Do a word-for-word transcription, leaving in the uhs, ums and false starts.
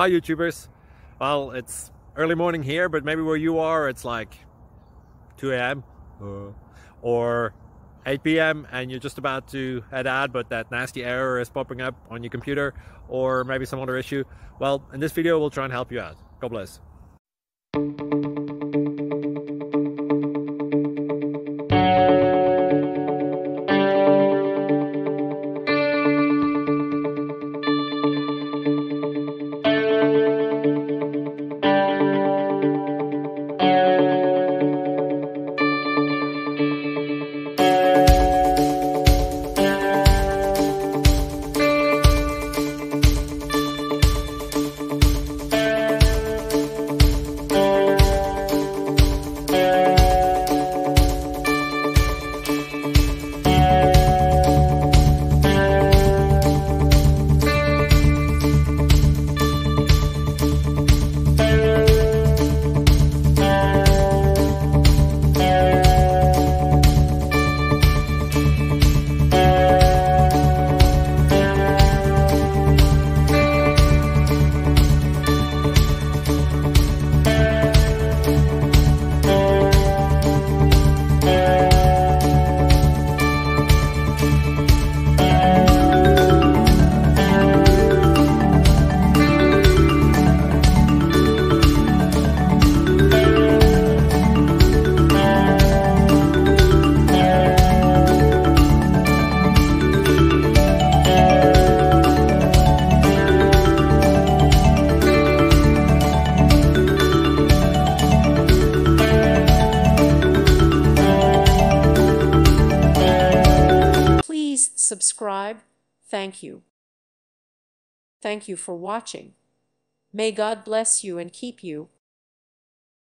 Hi YouTubers. Well, it's early morning here, but maybe where you are it's like two A M uh, or eight P M and you're just about to head out, but that nasty error is popping up on your computer, or maybe some other issue. Well, in this video we'll try and help you out. God bless. Subscribe. Thank you. Thank you for watching. May God bless you and keep you.